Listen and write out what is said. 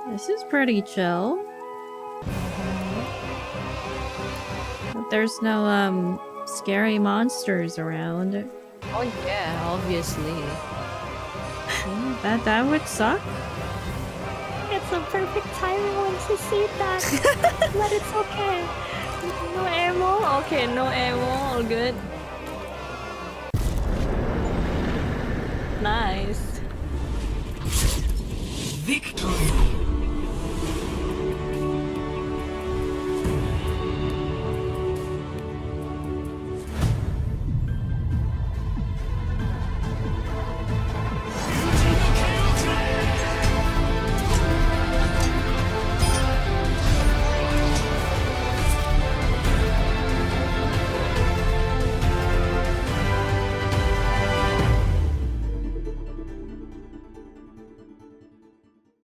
This is pretty chill. But there's no, scary monsters around. Oh yeah, obviously. That would suck. It's the perfect timing once you see that. But it's okay. No ammo? Okay, no ammo, all good. Nice.